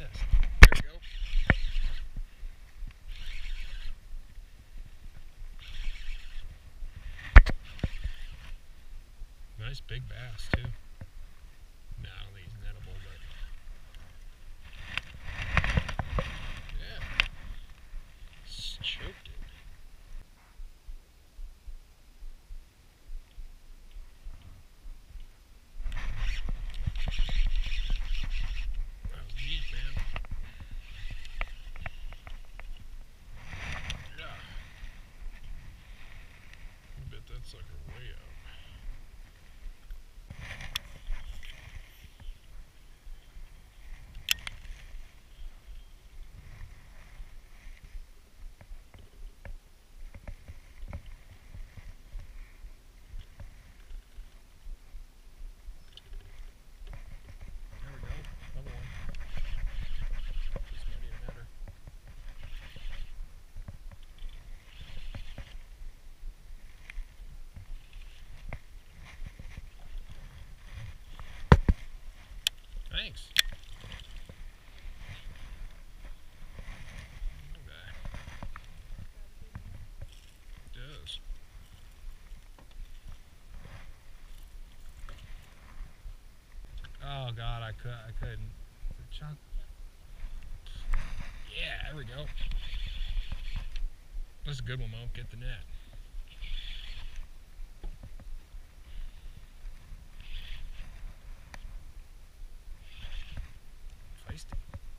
missed. There we go. Nice big bass too. No, I don't think he's nettable, but yeah, choked it. That was neat, man. Yeah. I bet that sucker way up. There we go. Another one. This might be a netter. Thanks. Okay. Does. Oh God, I couldn't. Chunk. Yeah, there we go. That's a good one, Mo. Get the net. Feisty.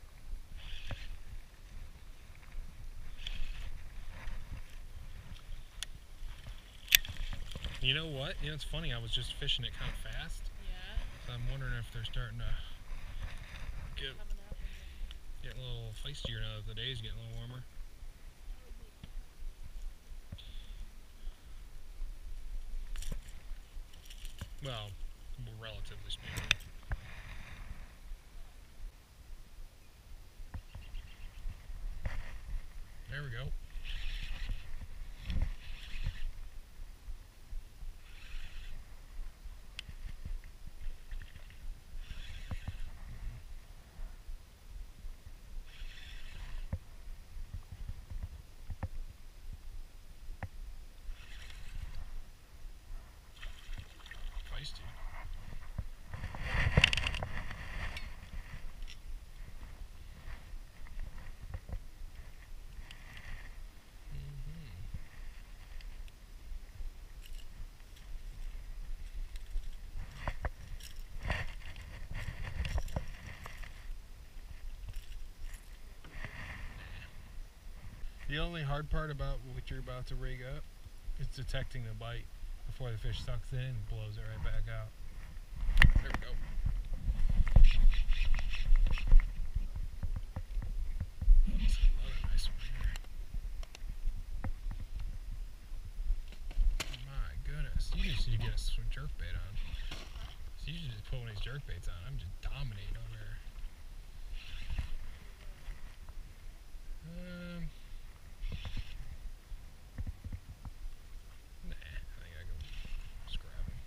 You know what? You know, it's funny. I was just fishing it kind of fast. Yeah. So I'm wondering if they're starting to get a little feistier now that the day's getting a little warmer. Well, relatively speaking. There we go. Feisty. The only hard part about what you're about to rig up is detecting the bite before the fish sucks in and blows it right back out. There we go. That's another nice one here. My goodness. You just need to get a jerkbait on. So you should just put one of these jerkbaits on. I'm just dominating over here. Nah, I think I go scrap him.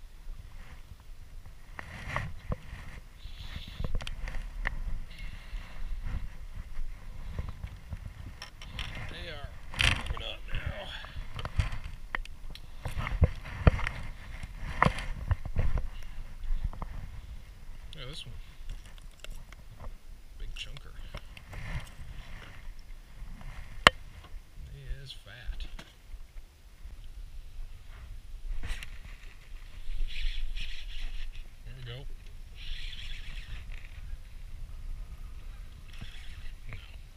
They are moving up now. Yeah, this one. Big chunker. He is fat. There we go. No.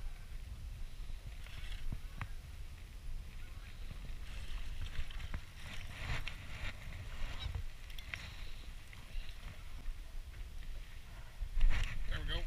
There we go.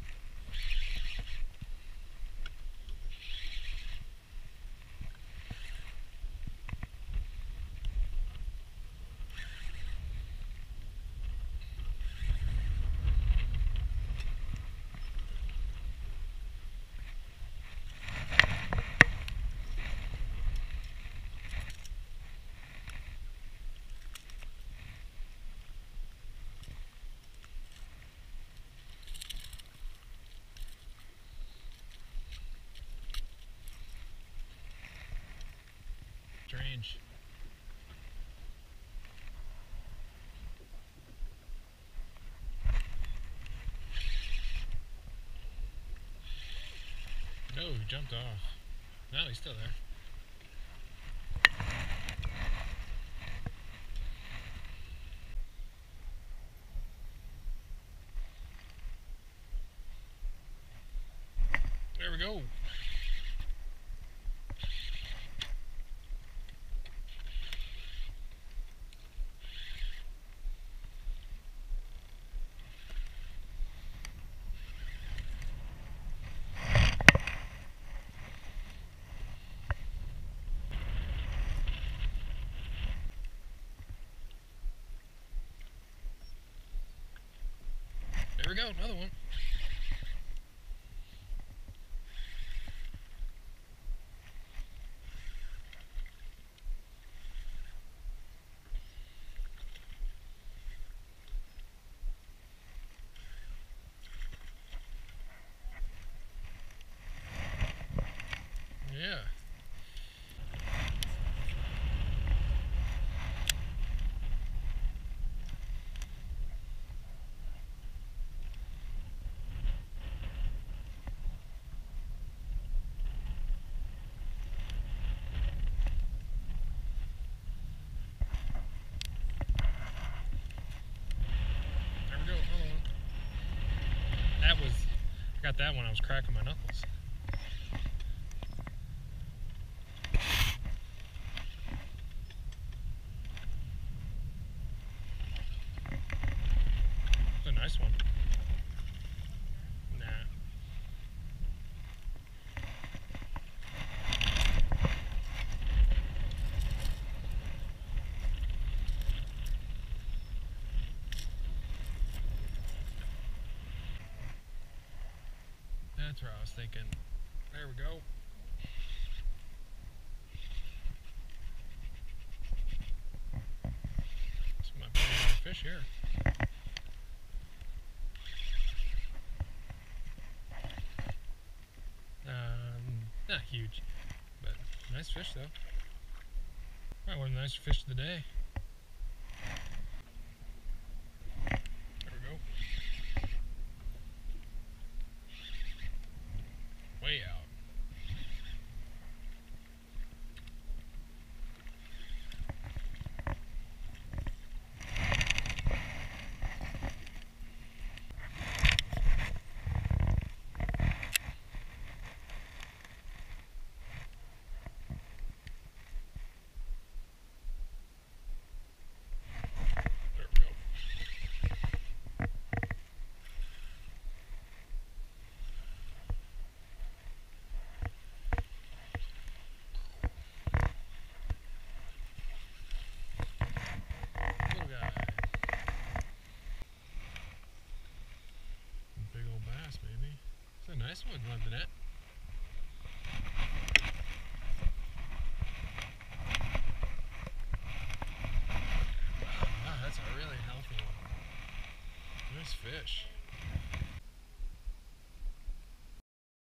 inch. No, he jumped off. No, he's still there. There we go. There we go, another one. Yeah. There we go, another one. That was, I got that one, I was cracking my knuckles. That's a nice one. Nah. That's where I was thinking. There we go. This might be a fish here. Not huge, but nice fish though. Probably one of the nicer fish of the day. There we go. Way out. Big old bass, maybe. It's a nice one, wasn't it?